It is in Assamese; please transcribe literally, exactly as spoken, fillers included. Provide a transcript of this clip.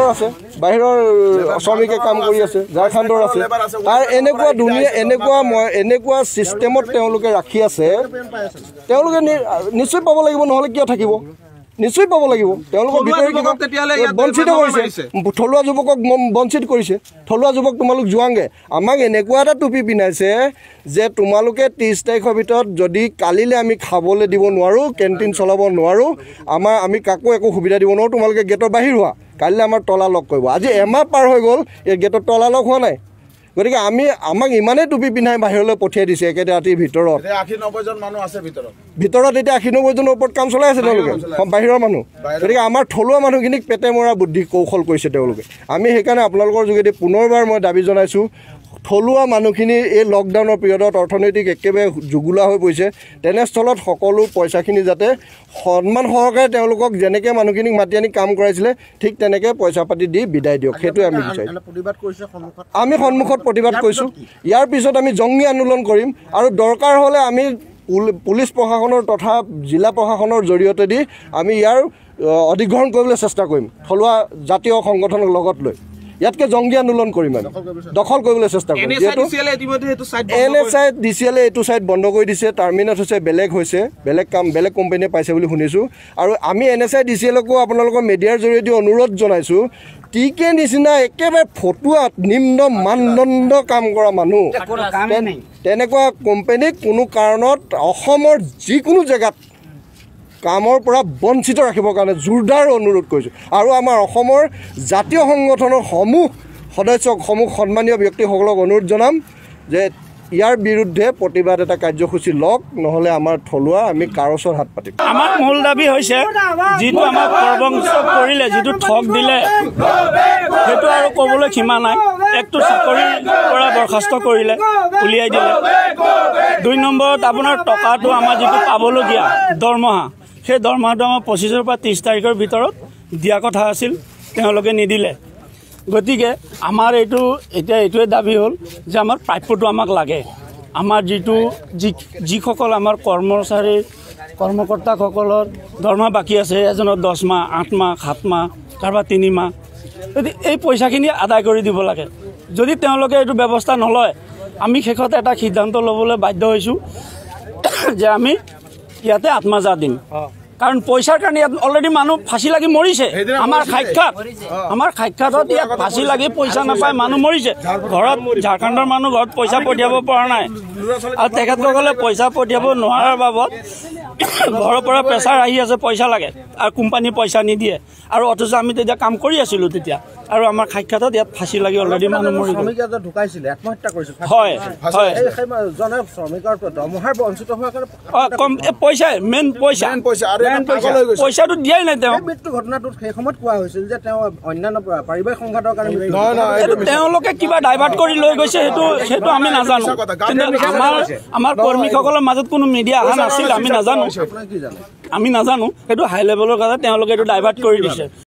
আছে বাহিৰৰ শ্ৰমিকে কাম কৰি আছে ঝাৰখণ্ডৰ আছে আৰু এনেকুৱা দুনিয়া এনেকুৱা মই এনেকুৱা সিস্টেমত তেওঁলোকে ৰাখি আছে তেওঁলোকে নিশ্চয় পাব লাগিব নহলে কিয় থাকিব নিশ্চয় পাব লাগিব তেওঁলোকৰ ভিতৰত কিবা বঞ্চিত কৰিছে থলুৱা যুৱকক বঞ্চিত কৰিছে থলুৱা যুৱক তোমালোক যোৱাংগে আমাক এনেকুৱা এটা টুপি পিনাইছে যে তোমালোকে ত্ৰিছ তাৰিখৰ ভিতৰত যদি কালিলে আমি খাবলৈ দিব নোৱাৰো কেন্টিন চলাব নোৱাৰো আমাৰ আমি কাকো একো সুবিধা দিব নোৱাৰো তোমালোকে গেটৰ বাহিৰ হোৱা কালিলে আমাৰ তলা লক কৰিব আজি এমাহ পাৰ হৈ গ'ল এই গেটৰ তলা লক হোৱা নাই গতিকে আমি আমাক ইমানেই টুপি পিন্ধাই বাহিৰলৈ পঠিয়াই দিছে একেটা ৰাতিৰ ভিতৰত আশী নব্বৈ জন মানুহ আছে ভিতৰত ভিতৰত এতিয়া আশী নব্বৈ জনৰ ওপৰত কাম চলাই আছে তেওঁলোকে বাহিৰৰ মানুহ গতিকে আমাৰ থলুৱা মানুহখিনিক পেটে মৰা বুদ্ধি কৌশল কৰিছে তেওঁলোকে আমি সেইকাৰণে আপোনালোকৰ যোগেদি পুনৰবাৰ মই দাবী জনাইছোঁ থলুৱা মানুহখিনি এই লকডাউনৰ পিৰিয়ডত অৰ্থনৈতিক একেবাৰে জুগুলা হৈ পৰিছে তেনেস্থলত সকলো পইচাখিনি যাতে সন্মান সহকাৰে তেওঁলোকক যেনেকৈ মানুহখিনিক মাতি আনি কাম কৰাইছিলে ঠিক তেনেকৈ পইচা পাতি দি বিদায় দিয়ক সেইটোৱে আমি বিচাৰিছোঁ আমি সন্মুখত প্ৰতিবাদ কৰিছোঁ ইয়াৰ পিছত আমি জংগী আন্দোলন কৰিম আৰু দৰকাৰ হ'লে আমি পুলিচ প্ৰশাসনৰ তথা জিলা প্ৰশাসনৰ জৰিয়তে দি আমি ইয়াৰ অধিগ্ৰহণ কৰিবলৈ চেষ্টা কৰিম থলুৱা জাতীয় সংগঠনক লগত লৈ ইয়াতকে জংগী আন্দোলন কৰিম আমি দখল কৰিবলৈ চেষ্টা কৰিম যেহেতু N S I D C এলে এইটো ছাইড বন্ধ কৰি দিছে টাৰ্মিনেট হৈছে বেলেগ হৈছে বেলেগ কাম বেলেগ কোম্পানীয়ে পাইছে বুলি শুনিছোঁ আৰু আমি N S I D C এলকো আপোনালোকৰ মিডিয়াৰ জৰিয়তে অনুৰোধ জনাইছোঁ টি কে নিচিনা একেবাৰে ফটুৱা নিম্ন মানদণ্ড কাম কৰা মানুহ তেনেকুৱা কোম্পানীক কোনো কাৰণত অসমৰ যিকোনো জেগাত কামৰ পৰা বঞ্চিত ৰাখিবৰ কাৰণে জোৰদাৰ অনুৰোধ কৰিছোঁ আৰু আমাৰ অসমৰ জাতীয় সংগঠনৰ সমূহ সদস্যক সমূহ সন্মানীয় ব্যক্তিসকলক অনুৰোধ জনাম যে ইয়াৰ বিৰুদ্ধে প্ৰতিবাদ এটা কাৰ্যসূচী লওক নহ'লে আমাৰ থলুৱা আমি কাৰচৰ হাত পাতিম আমাৰ মূল দাবী হৈছে যিটো আমাৰ প্ৰবঞ্চ কৰিলে যিটো ঠগ দিলে সেইটো আৰু ক'বলৈ সীমা নাই একটো চাকৰিৰ পৰা বৰখাস্ত কৰিলে উলিয়াই দিলে দুই নম্বৰত আপোনাৰ টকাটো আমাৰ যিটো পাবলগীয়া দৰমহা সেই দৰমহাটো আমাৰ পঁচিছৰ পৰা ত্ৰিছ তাৰিখৰ ভিতৰত দিয়া কথা আছিল তেওঁলোকে নিদিলে গতিকে আমাৰ এইটো এতিয়া এইটোৱে দাবী হ'ল যে আমাৰ প্ৰাপ্যটো আমাক লাগে আমাৰ যিটো যি যিসকল আমাৰ কৰ্মচাৰী কৰ্মকৰ্তাসকলৰ দৰমহা বাকী আছে এজনৰ দহ মাহ আঠ মাহ সাত মাহ কাৰোবাৰ তিনি মাহ যদি এই পইচাখিনি আদায় কৰি দিব লাগে যদি তেওঁলোকে এইটো ব্যৱস্থা নলয় আমি শেষত এটা সিদ্ধান্ত ল'বলৈ বাধ্য হৈছোঁ যে আমি ইয়াতে আত্মজা দিম কাৰণ পইচাৰ কাৰণে ইয়াত অলৰেডি মানুহ ফাঁচি লাগি মৰিছে আমাৰ সাক্ষাৎ আমাৰ সাক্ষাতত ইয়াত ফাঁচি লাগি পইচা নাপায় মানুহ মৰিছে ঘৰত ঝাৰখণ্ডৰ মানুহ ঘৰত পইচা পঠিয়াব পৰা নাই আৰু তেখেতসকলে পইচা পঠিয়াব নোৱাৰাৰ বাবদ ঘৰৰ পৰা প্ৰেছাৰ আহি আছে পইচা লাগে আৰু কোম্পানী পইচা নিদিয়ে আৰু অথচ আমি তেতিয়া কাম কৰি আছিলোঁ তেতিয়া আৰু আমাৰ সাক্ষাতত ইয়াত ফাঁচি লাগি অলৰেডি মানুহ মৰি ঢুকাইছিলে আত্মহত্যা কৰিছিল হয় হয় পইচা মেইন পইচা পইচাটো দিয়াই নাই তেওঁ মৃত্যু ঘটনাটোত সেই সময়ত কোৱা হৈছিল যে তেওঁ অন্যান্য পাৰিবাৰিক সংঘাতৰ কাৰণে তেওঁলোকে কিবা ডাইভাৰ্ট কৰি লৈ গৈছে সেইটো সেইটো আমি নাজানো কিন্তু আমাৰ আমাৰ কৰ্মীসকলৰ মাজত কোনো মিডিয়া অহা নাছিল আমি নাজানো আমি নাজানো সেইটো হাই লেভেলৰ কাৰণে তেওঁলোকে এইটো ডাইভাৰ্ট কৰি দিছে